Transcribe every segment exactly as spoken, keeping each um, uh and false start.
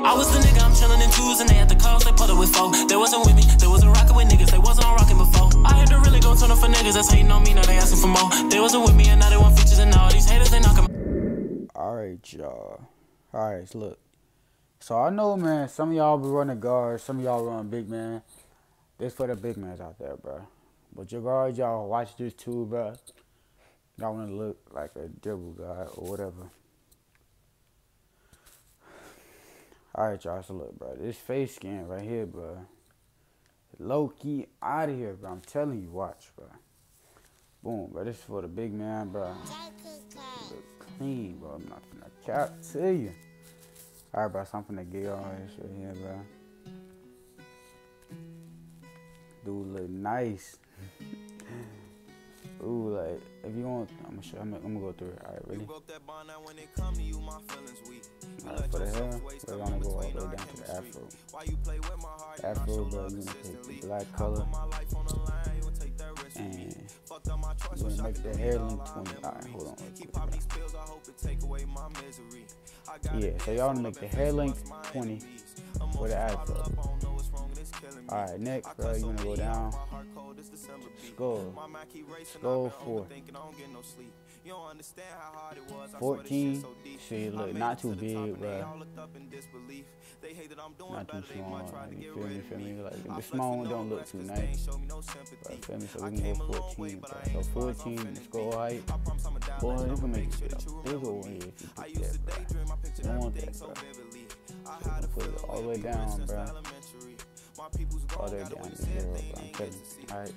I was the nigga, I'm chillin' in twos, and they had the calls, they put up with four. They wasn't with me, they wasn't rockin' with niggas, they wasn't on rockin' before. I had to really go turn up for niggas that's hating on me, now they asking for more. They wasn't with me, and now they want features, and now all these haters, they knockin'. Alright, y'all. Alright, look. So I know, man, some of y'all be running guards, some of y'all run big man. This for the big mans out there, bro. But your guards, y'all watch this too, bro. Y'all want to look like a dribble guy or whatever. Alright, y'all, so look, bro. This face scan right here, bro. Low key out of here, bro. I'm telling you, watch, bro. Boom, bro. This is for the big man, bro. Look clean, bro. I'm not gonna cap to you. Alright, bro. Something to get y'all this right here, bro. Dude look nice. Ooh, like, if you want, I'm gonna show, I'm gonna, I'm gonna go through it. Alright, ready? Alright, for the hair, we're gonna go all the way down to the afro. Afro, bro, you're gonna take the black color. And you're gonna make the hair length twenty. Alright, hold on real quick. Yeah, so y'all wanna make the hair length twenty for the afro. Alright, next, bro, you're gonna go down. Skull. Skull four. fourteen. See, look, not too big, bro. Not too small. Like, you feel me? Feel me? Like, the small one don't look too nice. Bro, feel me? So we can go fourteen, bro. So fourteen, skull height. Boy, you can make it a bigger one if you do that, bro. You don't want that, bro. So put it all the way down, bro. All the way down to zero, bro. I'm telling you. Alright.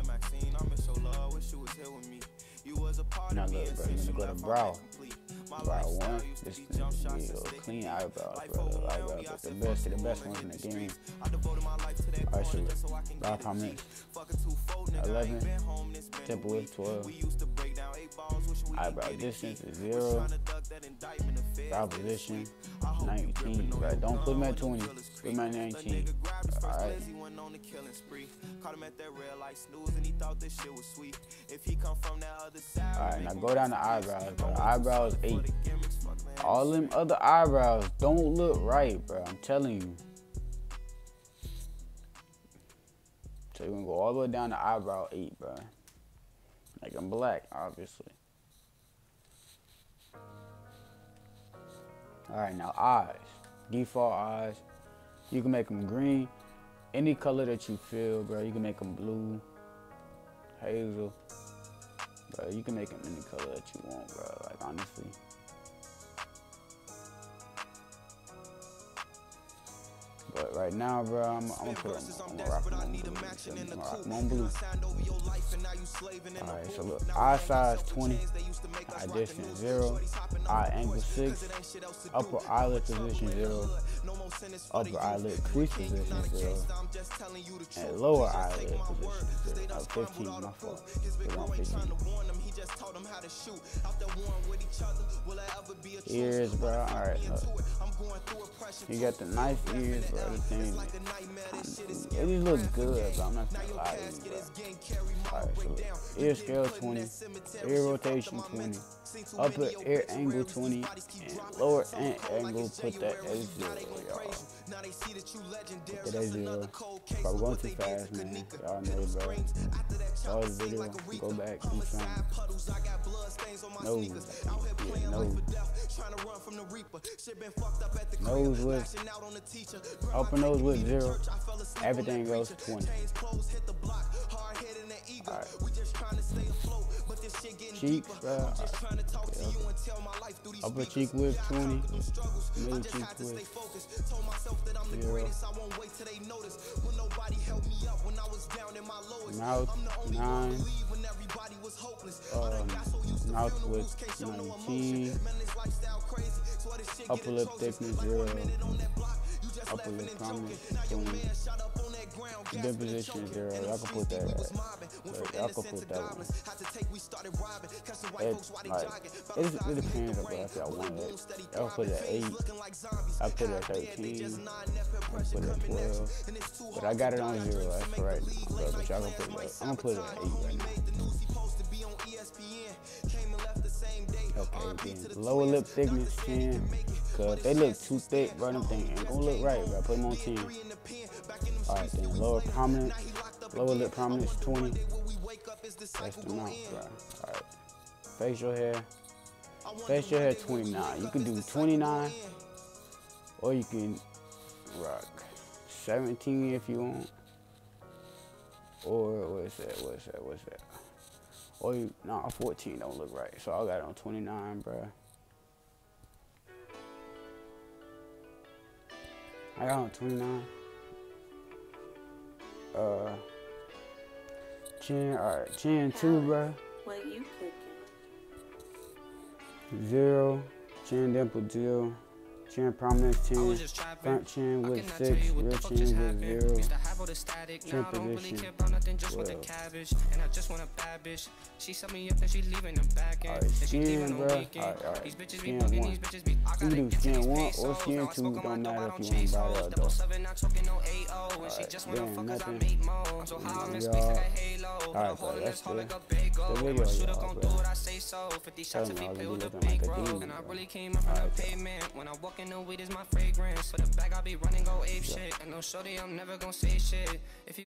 Now look, bro, you're gonna go to brow. Brow one. This is a clean eyebrows, bro. Eyebrows, the best, the best ones in the game. Alright, so brow comments. eleven. Temple width twelve. Eyebrow distance is zero. Brow position nineteen. Right, don't put them at twenty. Put them at nineteen. Alright. Alright, now go down to eyebrows, bro. Eyebrows eight. All them other eyebrows don't look right, bro. I'm telling you. So you're gonna go all the way down to eyebrow eight, bro. Make them black, obviously. Alright, now eyes. Default eyes. You can make them green. Any color that you feel, bro. You can make them blue, hazel. Bro, you can make them any color that you want, bro. Like, honestly. But right now, bro, I'm, I'm gonna put them, I'm gonna rock them on blue. I'm gonna rock them on blue. Alright, so look, eye size twenty, eye distance zero, eye angle six, upper eyelid position zero, upper eyelid crease position zero, and lower eyelid position zero. Uh, fifteen, my fault. fifteen. Ears, bro. Alright, look. You got the nice ears, bro. The thing, it just looks good, but I'm not gonna lie to you, bro. Alright, so look. Ear scale twenty, ear rotation twenty, upper ear angle twenty, and lower ear angle, put that at zero, y'all. Put that at zero. Probably going too fast, man. Y'all know, bro. Pause the video, go back, do something. Nose, yeah, nose. Nose with, upper nose with zero. Everything goes twenty. Alright. Cheeks, bro. Right. Yeah. Upper cheek width twenty. Middle cheek width zero. Mouth nine. Um, mouth width nineteen. Upper lip thickness zero. Upper lip prominence twenty. Bend position zero. Y'all can put that at. Y'all can put that one. It, like, it, it depends on if y'all want it. Y'all put it at eight. I put it at thirteen. I put it at twelve. But I got it on zero. That's right now. But y'all can put it at, I'm gonna put it at eight right now. Okay, then lower lip thickness ten, cause they look too thick, bro. Them things ain't gonna look right, bro. Put them on ten. All right, then lower prominence, lower lip prominence twenty. That's the amount, bro. All right. Facial hair, facial hair twenty-nine. You can do twenty-nine, or you can rock seventeen if you want. Or what's that? What's that? What's that? Or you, nah, fourteen don't look right. So I got it on twenty-nine, bro. I got it on twenty-nine. Uh, chin, all right, chin two, bro. What you cooking? Zero, chin dimple zero. Chin prominence ten, front chin with six, rear chin with zero, chin position twelve. Alright, skin, bro. Alright, alright, skin one. You can do skin one or skin two, don't matter if you want to buy it out though. Alright, then nothing. Y'all. Alright, bro, that's the, the video, y'all, bro. Tell me, I was looking like a demon, bro. Alright, the weed is my fragrance. For the bag, I be running, go ape shit. And no shorty, I'm never gonna say shit. If you